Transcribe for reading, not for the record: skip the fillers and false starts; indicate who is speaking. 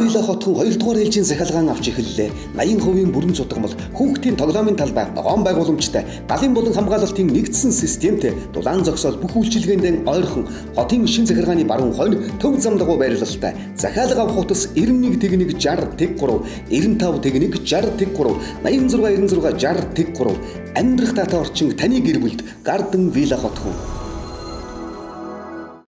Speaker 1: Вилла хотхон 2 дугаар ээлжийн захиалгаан авч эхэллээ. 80% бүрэн судгамал, хүүхдийн тоглоомын талбай, ногоон байгууламжтай, галын болон хамгаалалтын нэгдсэн системтэй, дулаан зогсоол бүх үйлчилгээндээ ойрхон, хотын шин захиргааны баруун хойно төв зам дагуу байрлалтай. Захиалга авах утас 91 тэгнэг 60 тэг 3, 95 тэгнэг 60 тэг 3, 86 96 60 тэг 3. Амьдрах таатай орчин таны гэр бүлд Garden Villa хотхон.